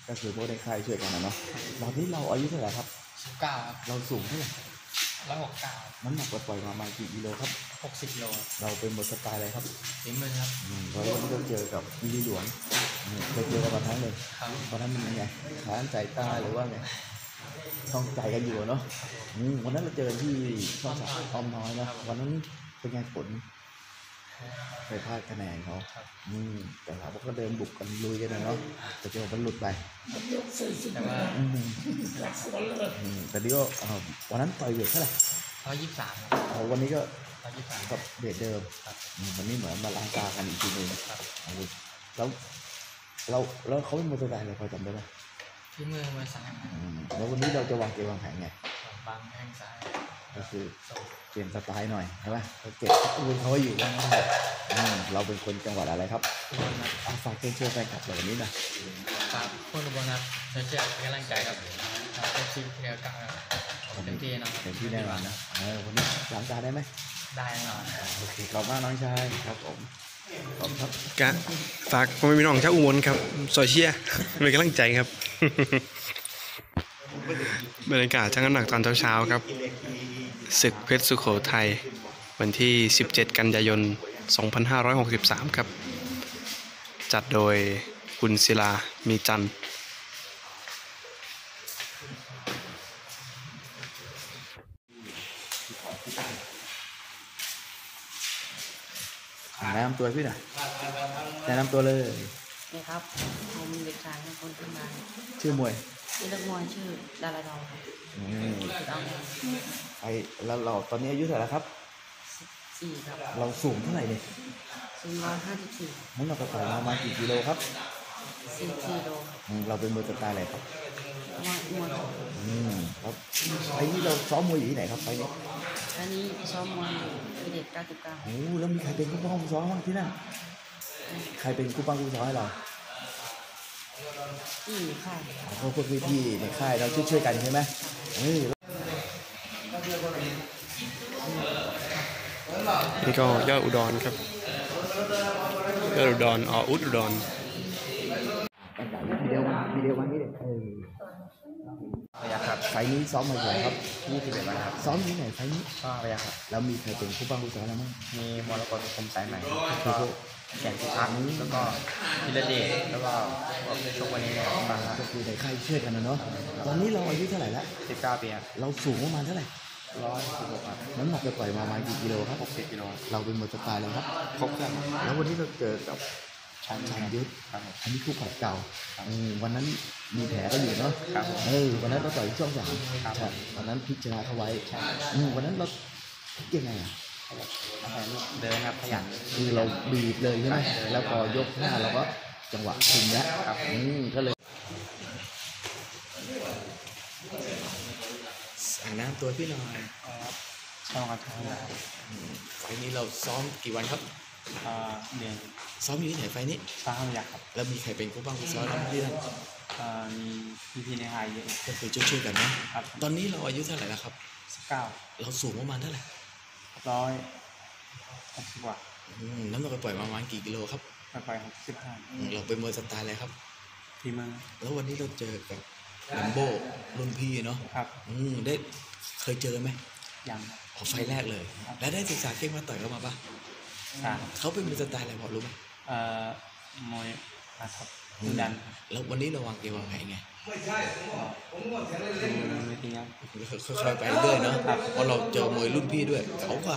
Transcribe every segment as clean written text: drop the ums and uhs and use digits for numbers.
ก็คือพวกในค่ายช่วยกันนะเนาะตอนนี้เราอายุเท่าไหร่ครับ 19ครับเราสูงเท่าไหร่ 169 น้ำหนักปล่อยมากี่กิโลครับ 60 โลเราเป็นมวยสไตล์อะไรครับฝีมือครับวันนี้ก็เจอกับวิลลี่หลวงเคยเจอกันมาทั้งเลยครับตอนนั้นมันยังไงฐานใจตาหรือว่าไงต้องใจกันอยู่เนาะวันนั้นเราเจอที่ช่องสามอ้อมน้อยนะวันนั้นเป็นไงผลไปพลาดคะแนนเขาแต่เราก็เดินบุกกันลุยกันนะเนาะแต่เจอมันหลุดไปแต่ว่าแต่นี่ก็วันนั้นต่อยเวทเท่าไหร่ 123 วันนี้ก็ 123 กับเวทเดิมวันนี้เหมือนมาล้างตากันอีกทีนึงแล้วเขาเป็นมวยสไตล์อะไรพอจำได้ไหมฝีมือมวยซ้ายแล้ววันนี้เราจะวางเกมวางแผนไงบางแข้งซ้ายก็คือเปลี่ยนสไตล์หน่อยใช่ไหมเราเก็บอุ้ยเขาอยู่ว่างเราเป็นคนจังหวัดอะไรครับฝากเชิญแฟนคลับเราวันนี้นะฝากคนอุบลนะช่วยกำลังใจครับเต็มที่เดียวกันเต็มที่นะเต็มที่แน่นอนนะวันนี้ล้างตาได้ไหมได้แน่นอนโอเคขอบคุณมากน้องชายครับผมขอบครับกะฝากพ่อแม่พี่น้องชาวอุบลครับซอยเชียร์เป็นกำลังใจครับบรรยากาศช่างน้ำหนักตอนเช้าๆครับศึกเพชรสุโขทัยวันที่ 17 กันยายน 2563 ครับจัดโดยคุณศิลามีจันทร์แนะนำตัวพี่หน่อยแนะนำตัวเลยนี่ครับผมเด็กชายคนขึ้นมาชื่อมวยชื่อนักมวยชื่อดาราดองครับแล้วเราตอนนี้อายุเท่าไหร่ครับ 4ครับเราสูงเท่าไหร่เนี่ยสูง154 น้ำหนักต่อยมากี่กิโลครับ 4กิโลเราเป็นมวยสไตล์อะไรครับมวยครับไอ้นี่เราซ้อมมวยอยู่ที่ไหนครับไฟนี้อันนี้ซ้อมมวยอยู่เด็ก99 แล้วมีใครเป็นคู่ป้องคู่ซ้อมบ้างที่นั่นใครเป็นคู่ป้องคู่ซ้อมให้เราที่ค่ายพวกพี่ๆในค่ายเราช่วยกันใช่ไหมนี่ก็ยอดอุดรครับยอดอุดรอุดรวิดีโอวันนี้พยัคฆ์ครับไฟนี้ซ้อมมากี่ครับ 21วันครับซ้อมที่ไหนไฟนี้ก็พยัคฆ์ครับแล้วมีใครเป็นคู่ป้องคู่ซ้อมแล้วมั้งมีมรกตคมสายใหม่แล้วก็แข่งที่พักแล้วก็พิรเดชแล้วก็ชกวันนี้เนี่ยบางครับก็คือในค่ายเชื่อกันนะเนาะตอนนี้เราอายุเท่าไหร่แล้ว 19 ปีครับเราสูงประมาณเท่าไหร่ 116ครับน้ำหนักจะปล่อยมาประมาณกี่กิโลครับ 60 กิโลเราเป็นมวยสไตล์เลยครับครบเครื่องแล้ววันนี้เราเจอกับชันยุทธอันนี้คู่ปรับเก่าวันนั้นมีแผลก็อยู่เนาะวันนั้นเราต่อยช่อง3วันนั้นพิจารณาเขาไว้วันนั้นเราคิดยังไงเดินครับขยันคือเราบีบเลยใช่ไหมแล้วพอยก5เราก็จังหวะคุมแล้วก็เลยน้ำตัวพี่หน่อยช่องกระทงไฟนี้เราซ้อมกี่วันครับเดือนซ้อมอยู่ที่ไหนไฟนี้ซ้อมอยากครับแล้วมีใครเป็นคู่บ้างคู่ซ้อมเราที่นั่นมีพี่ในค่ายเยอะก็คือช่วยกันนะครับตอนนี้เราอายุเท่าไหร่แล้วครับ 19 เราสูงประมาณเท่าไหร่ 160 กว่าน้ำหนักปล่อยประมาณกี่กิโลครับไป65 เราเป็นมวยสไตล์อะไรครับทีมึงแล้ววันนี้เราเจอกับลัมโบรุ่นพี่เนาะครับได้เคยเจอไหมยังไฟแรกเลยแล้วได้ศึกษาเก่งมาต่อยเขามาปะเขาเป็นมวยสไตล์อะไรพอรู้ไหมมวยครับดันแล้ววันนี้เราวางเกมวางแผนไงไม่ทิ้งครับค่อยๆไปเรื่อยเนาะเพราะเราเจอมวยรุ่นพี่ด้วยเขากว่า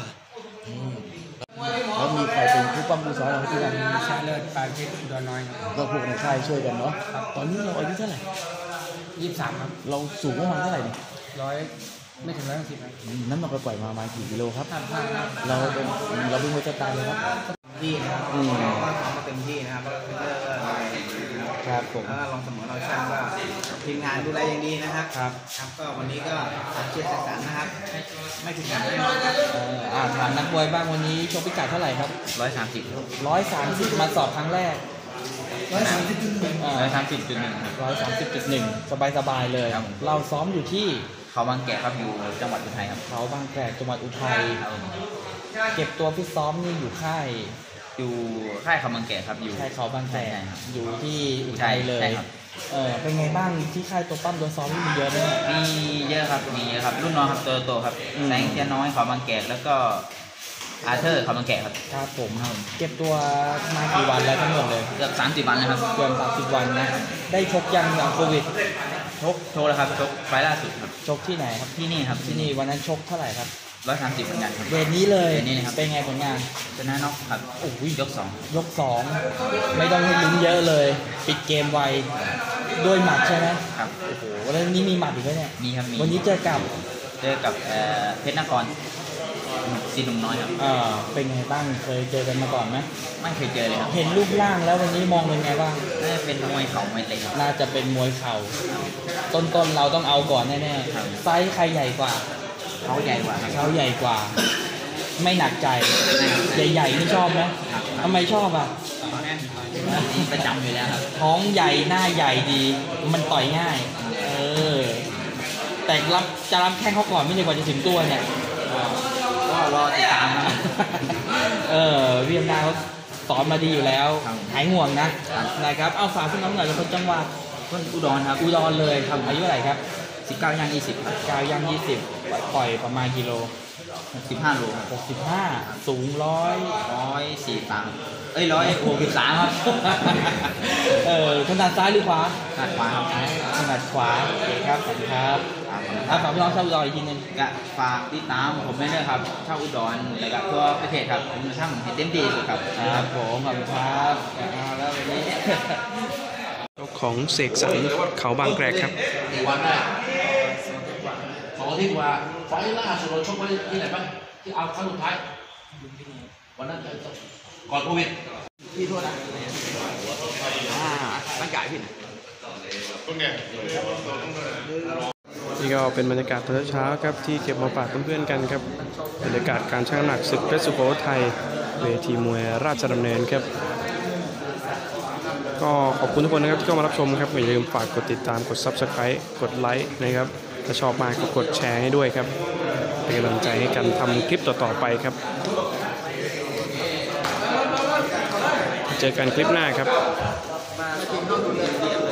แล้วมีใครเป็นผู้ปั้มผู้ซ้อมเราที่นั่นชาเลิศปลายเพชรอุดรน้อยก็พวกในค่ายช่วยกันเนาะตอนนี้เราอายุเท่าไหร่ 23ครับเราสูงประมาณเท่าไหร่เนี่ย 100ไม่ถึง110ครับน้ำหนักปล่อยมาประมาณกี่กิโลครับเราเป็นมวยสไตล์เลยครับที่นะครับเขามาเต็มที่นะครับครับผมลองเสมอเราช่างก็ทีมงานดูแลอย่างดีนะครับครับก็วันนี้ก็เชียร์สันนะครับไม่ถึงกันแน่นอนครับถามนักมวยบ้างวันนี้ชกพิกัดเท่าไหร่ครับ130มาสอบครั้งแรก130.1สบายเลยเราซ้อมอยู่ที่เขาบางแกะครับอยู่จังหวัดอุทัยครับเขาบางแกะจังหวัดอุทัยเก็บตัวฟิตซ้อมนี่อยู่ค่ายเขาบางแกะครับอยู่ค่ายเขาบางแกะอยู่ที่อุทัยเลยเป็นไงบ้างที่ค่ายตัวปั้มตัวซ้อมนี่มีเยอะไหมเนี่ยมีเยอะครับมีครับรุ่นน้องครับโตครับแสงเทียนน้อยขอบางแกะแล้วก็อาเธอร์ขอบางแกะครับครับผมเก็บตัวมากี่วันแล้วทั้งหมดเลยเกือบ30 วันแล้วครับเกือบ30 วันนะได้ชกยังหลังโควิดชกโชว์แล้วครับชกไฟล์ล่าสุดครับชกที่ไหนครับที่นี่ครับที่นี่วันนั้นชกเท่าไหร่ครับ 130เหมือนกันครับเวทนี้เลยเวทนี้นะครับเป็นไงผลงานชนะน็อกครับโอ้ยยกยก 2 ไม่ต้องให้ลุ้นเยอะเลย ปิดเกมไวด้วยหมัดใช่ไหม 2ครับโอ้โหแล้ววันนี้มีหมัดอีกไหมเนี่ยมีครับมีวันนี้เจอกับเพชรนครสีหนุ่มน้อยครับเป็นไงบ้างเคยเจอกันมาก่อนไหมไม่เคยเจอเลยครับเห็นรูปร่างแล้ววันนี้มองเป็นไงบ้างน่าจะเป็นมวยเข่ามวยเตะครับน่าจะเป็นมวยเข่าต้นๆเราต้องเอาก่อนแน่ครับๆไซส์ใครใหญ่กว่าเขาใหญ่กว่าครับเขาใหญ่กว่า ไม่หนักใจใหญ่ๆนี่ชอบไหมทำไมชอบอ่ะนี่ประจำอยู่แล้วครับท้องใหญ่หน้าใหญ่ดีมันต่อยง่าย แต่จะรับแข้งเขาก่อนไม่ได้กว่าจะถึงตัวเนี่ยก็รอติดตามนะครับเวียดนามเขาสอนมาดีอยู่แล้วครับหายห่วงนะครับเอาฝากพี่น้องหน่อยเป็นคนจังหวัดคนอุดรครับอุดรเลยครับอายุเท่าไหร่ครับ 19ย่าง20ครับกาวย่าง20ปล่อยประมาณกิโล 15 โลครับ 65 สูง 143163ครับถนัดซ้ายหรือขวาขาดขวาครับถนัดขวาโอเคครับขอบคุณครับฝากพี่น้องชาวอุดรอีกทีหนึงก็ฝากติดตามผมได้เลยครับชาวอุดรแล้วก็ทั่วประเทศครับผมจะทำให้เต็มที่ที่สุดครับครับผมขอบคุณครับแล้ววันนี้ของเสกสรรเขาบางแกรกครับกี่วันได้2 อาทิตย์กว่าไฟล์ล่าสุดเราชกไว้ที่ไหนบ้างที่เอาครั้งสุดท้ายวันนั้นก่อนโควิดพี่โทษนะร่างกายพี่นะนี่ก็เป็นบรรยากาศตอนเช้าครับที่เก็บมาฝากเพื่อนๆกันครับบรรยากาศการชั่งน้ำหนักศึกเพชรสุโขทัยเวทีมวยราชดำเนินครับก็ขอบคุณทุกคนนะครับที่เข้ามารับชมครับอย่าลืมฝากกดติดตามกด Subscribe กดไลค์นะครับถ้าชอบมากก็กดแชร์ให้ด้วยครับเป็นกำลังใจให้กันทำคลิปต่อๆไปครับเจอกันคลิปหน้าครับมาทีมนอกโรงเรียน